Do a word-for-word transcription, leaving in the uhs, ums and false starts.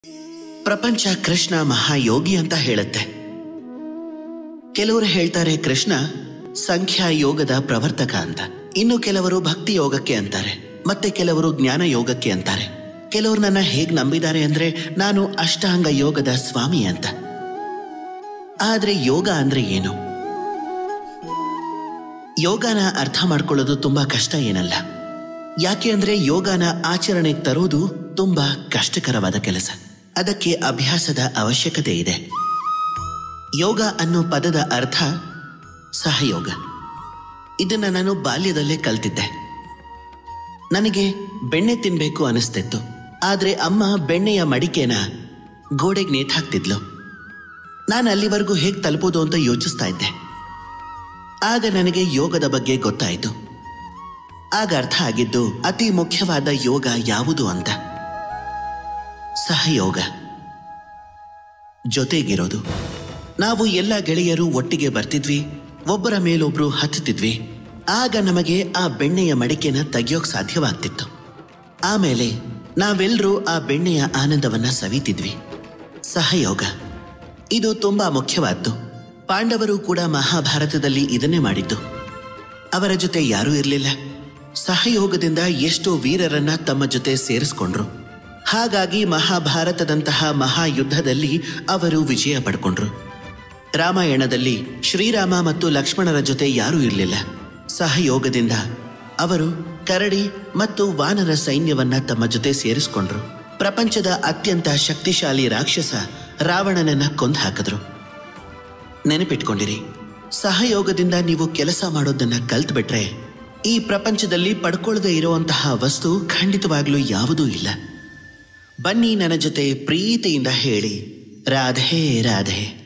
ಪ್ರಪಂಚ ಕೃಷ್ಣ ಮಹಾಯೋಗಿ ಅಂತ ಹೇಳುತ್ತೆ. ಕೆಲವರು ಹೇಳ್ತಾರೆ ಕೃಷ್ಣ ಸಂಖ್ಯಾ ಯೋಗದ ಪ್ರವರ್ತಕ ಅಂತ, ಇನ್ನು ಕೆಲವರು ಭಕ್ತಿ ಯೋಗಕ್ಕೆ ಅಂತಾರೆ, ಮತ್ತೆ ಕೆಲವರು ಜ್ಞಾನ ಯೋಗಕ್ಕೆ ಅಂತಾರೆ. ಕೆಲವರು ನನ್ನ ಹೇಗ್ ನಂಬಿದ್ದಾರೆ ಅಂದ್ರೆ ನಾನು ಅಷ್ಟಾಂಗ ಯೋಗದ ಸ್ವಾಮಿ ಅಂತ. ಆದ್ರೆ ಯೋಗ ಅಂದ್ರೆ ಏನು? ಯೋಗನ ಅರ್ಥ ಮಾಡ್ಕೊಳ್ಳೋದು ತುಂಬಾ ಕಷ್ಟ ಏನಲ್ಲ. ಯಾಕೆ ಅಂದ್ರೆ ಯೋಗನ ಆಚರಣೆಗೆ ತರೋದು ತುಂಬಾ ಕಷ್ಟಕರವಾದ ಕೆಲಸ. ಅದಕ್ಕೆ ಅಭ್ಯಾಸದ ಅವಶ್ಯಕತೆ ಇದೆ. ಯೋಗ ಅನ್ನೋ ಪದದ ಅರ್ಥ ಸಹಯೋಗ. ಇದನ್ನ ನಾನು ಬಾಲ್ಯದಲ್ಲೇ ಕಲ್ತಿದ್ದೆ. ನನಗೆ ಬೆಣ್ಣೆ ತಿನ್ಬೇಕು ಅನಿಸ್ತಿತ್ತು. ಆದ್ರೆ ಅಮ್ಮ ಬೆಣ್ಣೆಯ ಮಡಿಕೆನ ಗೋಡೆಗೆ ನೇತಾಕ್ತಿದ್ಲು. ನಾನು ಅಲ್ಲಿವರೆಗೂ ಹೇಗೆ ತಲುಪೋದು ಅಂತ ಯೋಚಿಸ್ತಾ ಇದ್ದೆ. ಆಗ ನನಗೆ ಯೋಗದ ಬಗ್ಗೆ ಗೊತ್ತಾಯಿತು. ಆಗ ಅರ್ಥ ಆಗಿದ್ದು ಅತಿ ಮುಖ್ಯವಾದ ಯೋಗ ಯಾವುದು ಅಂತ. ಸಹಯೋಗ, ಜೊತೆಗಿರೋದು. ನಾವು ಎಲ್ಲ ಗೆಳೆಯರು ಒಟ್ಟಿಗೆ ಬರ್ತಿದ್ವಿ, ಒಬ್ಬರ ಮೇಲೊಬ್ರು ಹತ್ತುತ್ತಿದ್ವಿ. ಆಗ ನಮಗೆ ಆ ಬೆಣ್ಣೆಯ ಮಡಿಕೆನ ತೆಗೆಯೋಕ್ ಸಾಧ್ಯವಾಗ್ತಿತ್ತು. ಆಮೇಲೆ ನಾವೆಲ್ಲರೂ ಆ ಬೆಣ್ಣೆಯ ಆನಂದವನ್ನ ಸವಿತಿದ್ವಿ. ಸಹಯೋಗ ಇದು ತುಂಬಾ ಮುಖ್ಯವಾದ್ದು. ಪಾಂಡವರು ಕೂಡ ಮಹಾಭಾರತದಲ್ಲಿ ಇದನ್ನೇ ಮಾಡಿದ್ದು. ಅವರ ಜೊತೆ ಯಾರೂ ಇರಲಿಲ್ಲ. ಸಹಯೋಗದಿಂದ ಎಷ್ಟೋ ವೀರರನ್ನ ತಮ್ಮ ಜೊತೆ ಸೇರಿಸ್ಕೊಂಡ್ರು. ಹಾಗಾಗಿ ಮಹಾಭಾರತದಂತಹ ಮಹಾಯುದ್ಧದಲ್ಲಿ ಅವರು ವಿಜಯ ಪಡ್ಕೊಂಡ್ರು. ರಾಮಾಯಣದಲ್ಲಿ ಶ್ರೀರಾಮ ಮತ್ತು ಲಕ್ಷ್ಮಣರ ಜೊತೆ ಯಾರೂ ಇರಲಿಲ್ಲ. ಸಹಯೋಗದಿಂದ ಅವರು ಕರಡಿ ಮತ್ತು ವಾನರ ಸೈನ್ಯವನ್ನ ತಮ್ಮ ಜೊತೆ ಸೇರಿಸ್ಕೊಂಡ್ರು. ಪ್ರಪಂಚದ ಅತ್ಯಂತ ಶಕ್ತಿಶಾಲಿ ರಾಕ್ಷಸ ರಾವಣನನ್ನ ಕೊಂದು ಹಾಕಿದ್ರು. ನೆನಪಿಟ್ಕೊಂಡಿರಿ, ಸಹಯೋಗದಿಂದ ನೀವು ಕೆಲಸ ಮಾಡೋದನ್ನ ಕಲ್ತ್ಬಿಟ್ರೆ ಈ ಪ್ರಪಂಚದಲ್ಲಿ ಪಡ್ಕೊಳ್ಳದೆ ಇರುವಂತಹ ವಸ್ತು ಖಂಡಿತವಾಗ್ಲೂ ಯಾವುದೂ ಇಲ್ಲ. ಬನ್ನಿ ನನ್ನ ಜೊತೆ ಪ್ರೀತಿಯಿಂದ ಹೇಳಿ ರಾಧೆ ರಾಧೆ.